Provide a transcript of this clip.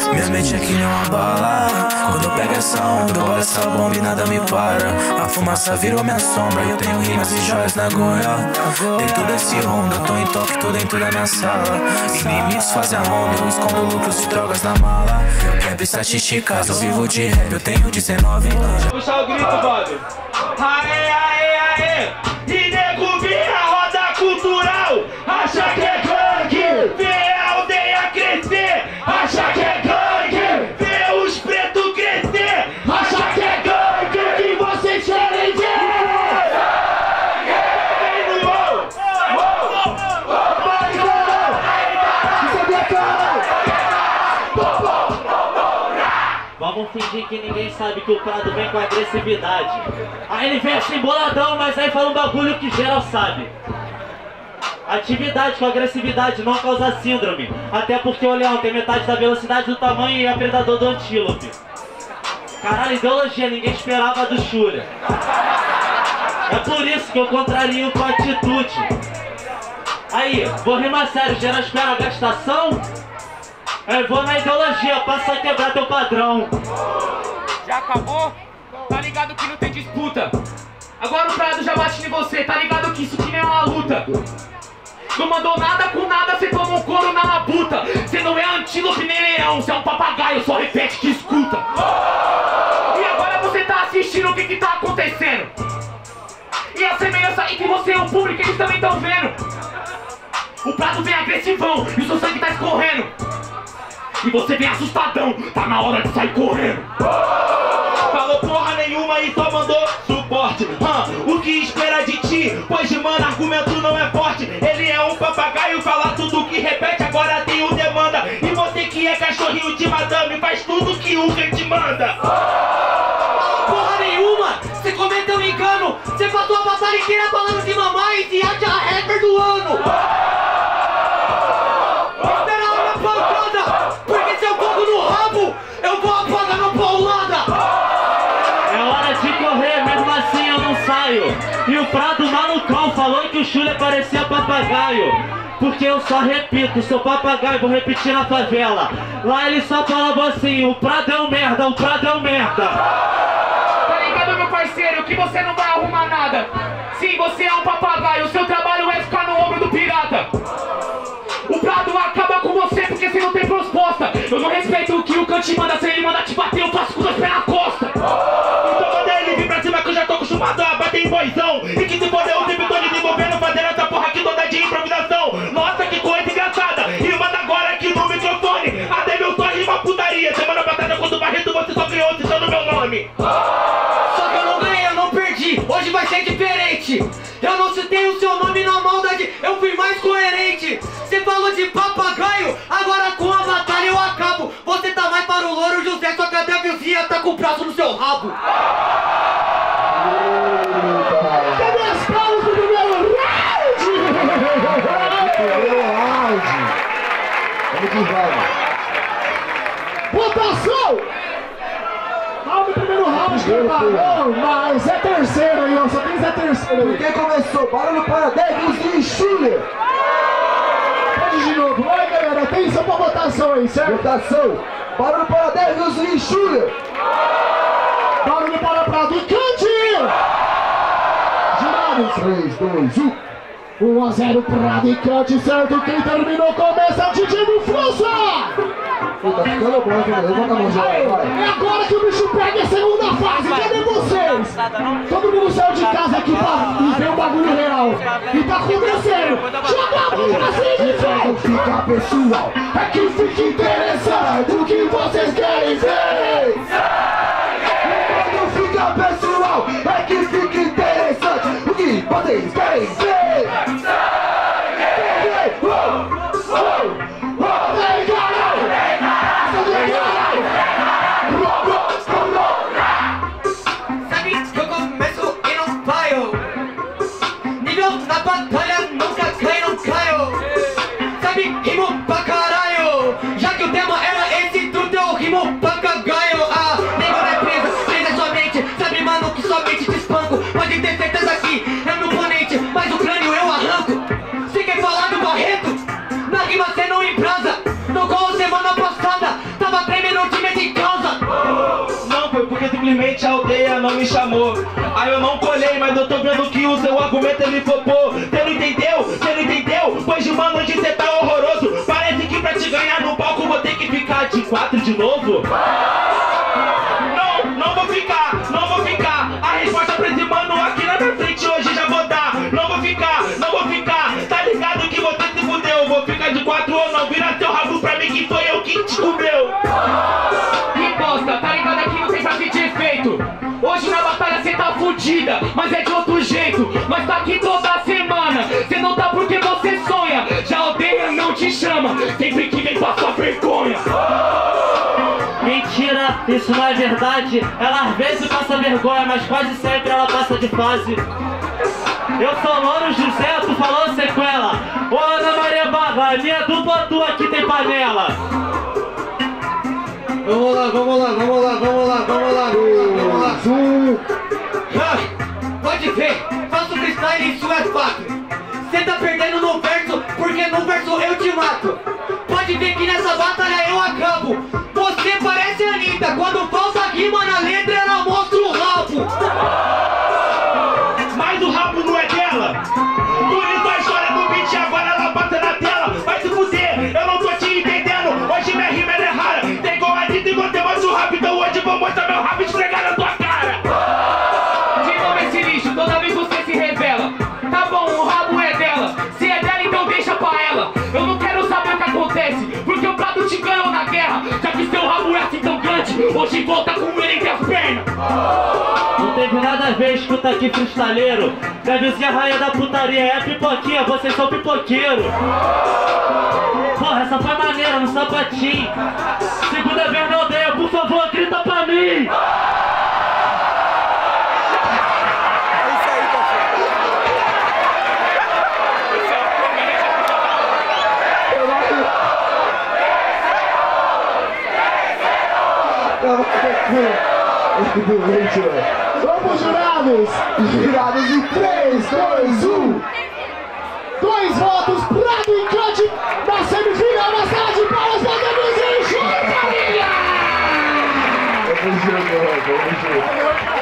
Minha mente é que nem uma bala. Quando eu pego essa onda, eu bolo essa bomba e nada me para. A fumaça virou minha sombra, eu tenho rimas e joias na goela. Dentro desse Honda, tô em toque, tô dentro da minha sala. Inimigos fazem a ronda, eu escondo lucros de drogas na mala. Eu quebro estatísticas, eu vivo de rap, eu tenho 19 anos. Puxa o grito, Bob. Aê, aê, aê. E nego vira roda cultural. Acha que é gangue, vê a aldeia crescer. Acha que é gangue, vê os pretos crescer. Acha que é gangue, que vocês querem ver. Vamos fingir que ninguém sabe que o Prado vem com agressividade. Aí ele vem assim boladão, mas aí fala um bagulho que geral sabe. Atividade com agressividade não causa síndrome. Até porque o leão tem metade da velocidade do tamanho e é predador do antílope. Caralho, ideologia, ninguém esperava do Shura. É por isso que eu contrario com atitude. Aí, vou rimar sério, geral espera a gastação. Eu vou na ideologia, passa a quebrar teu padrão. Já acabou? Tá ligado que não tem disputa. Agora o Prado já bate em você, tá ligado que isso que nem é uma luta. Não mandou nada com nada, cê toma um couro na labuta. Cê não é antílope nem leão, cê é um papagaio, só repete que escuta. E agora você tá assistindo o que tá acontecendo. E a semelhança entre você e o público, eles também tão vendo. O Prado vem agressivão e o seu sangue tá escorrendo. E você vem assustadão, tá na hora de sair correndo. Falou porra nenhuma e só mandou suporte. O que espera de ti? Pois mano, argumento não é forte. Ele é um papagaio, fala tudo que repete, agora tem o demanda. E você que é cachorrinho de madame, faz tudo que o te manda. Porra nenhuma, você cometeu um engano. Você passou a batalha inteira falando de mamãe e acha a rapper do ano. Eu vou apagar na paulada! É hora de correr, mesmo assim eu não saio. E o Prado malucão falou que o Shura parecia papagaio. Porque eu só repito, sou papagaio, vou repetir na favela. Lá ele só falava assim, o Prado é um merda, o Prado é um merda. Tá ligado, meu parceiro, que você não vai arrumar nada. Sim, você é um papagaio, o seu trabalho é ficar no ombro do pirata. O Prado acaba com você porque você não tem resposta. Eu não respeito o que o Kant manda. Se ele manda te bater, eu passo com os dois pés na costa. Então manda ele vir pra cima que eu já tô acostumado a bater em boizão. E que se foder o tempo todo desenvolvendo, fazendo essa porra aqui toda de improvisação. Nossa, que coisa engraçada. Rima agora aqui no microfone. Até meu tom rima putaria. Semana passada quando o Barreto você só ganhou citando meu nome. Só que eu não ganhei, eu não perdi. Hoje vai ser diferente. Eu não citei o seu nome na maldade, eu fui mais coerente. Você falou de papagaio, agora com a batalha eu acabo. Você tá mais para o Louro José, só que a Devilzinha tá com o braço no seu rabo. Cadê as palmas do primeiro round? Primeiro round. Vamos que vamos. Votação! Round, primeiro round, não, mas é terceiro aí, ó, só tem Zé terceiro aí. Porque começou, barulho para Devilzinho e Shura. Pode de novo, vai galera, atenção pra votação aí, certo? Votação, barulho para Devilzinho e Shura. Barulho para Prado e Cante! Girados, 3, 2, 1. 1-0 Prado e Cante, certo? Quem terminou começa DJ do França! Tá ficando bom, levanta a mão já, vai. É agora que o bicho pega a segunda fase, cadê vocês? Todo mundo saiu de casa aqui pra ver o bagulho real. E tá acontecendo. Joga a mão pra cima de Quando fica pessoal, é que fica interessante o que vocês querem ver. quando fica pessoal, é que fica interessante o que vocês querem ver. Sabe que eu começo e não paio. Nível na batalha nunca cai, não caio. Sabe, rimo pra caralho. Já que o tema era esse, tudo eu rimo papagaio. Ah, nego não é presa é sua mente. Sabe, mano, que somente te espanco. Pode ter certeza que é meu oponente, mas simplesmente a aldeia não me chamou. Aí eu não colhei, mas eu tô vendo que o seu argumento ele flopou. Cê não entendeu? Cê não entendeu? Pois de mano, hoje cê tá horroroso. Parece que pra te ganhar no palco vou ter que ficar de 4 de novo. Não vou ficar, não vou ficar. A resposta pra esse mano aqui na minha frente hoje já vou dar. Não vou ficar, não vou ficar. Tá ligado que você se fudeu. Vou ficar de 4 ou não. Vira teu rabo pra mim que foi eu que te comeu. Que bosta, tá ligado aqui não tem frase de efeito. Hoje na batalha cê tá fudida, mas é de outro jeito. Mas tá aqui toda semana, cê não tá porque você sonha. Já a aldeia não te chama, sempre que vem passar vergonha. Mentira, isso não é verdade. Ela às vezes passa vergonha, mas quase sempre ela passa de fase. Eu sou Louro José, tu falou sequela. Ô Ana Maria Barra, minha dupla tua aqui tem panela. Vamos lá. Pode ver, faço freestyle, isso é fato. Cê tá perdendo no verso, porque no verso eu te mato. Pode ver que nessa batalha eu acabo. Você parece a Anitta, quando falta rima na letra ela mostra o rabo. Mas o rabo não é dela. Por isso a história do beat agora ela passa na tela. Vai se fuder, eu não tô te entendendo. Hoje minha rima é rara. Tem igual a Anitta e você mais o rabo. Então hoje vou mostrar meu rabo e esfregar na tua cara. De novo esse lixo, toda vez você se revela. Tá bom, o rabo é dela. Se é dela, então deixa pra ela. Eu não quero saber o que acontece, porque o Prado te ganhou na guerra. Já que seu rabo é assim tão grande, hoje volta com ele entre as pernas. Não teve nada a ver, escuta aqui, freestaleiro. Deve ser a rainha da putaria, é pipoquinha, vocês são pipoqueiro. Porra, essa foi maneira, no sapatinho. Segunda vez na aldeia, por favor, grita pra mim. Vamos, jurados! Jurados em 3, 2, 1. 2 votos, Prado e Cut na semifinal, na sala de palmas, podemos ir junto, família! Vamos junto.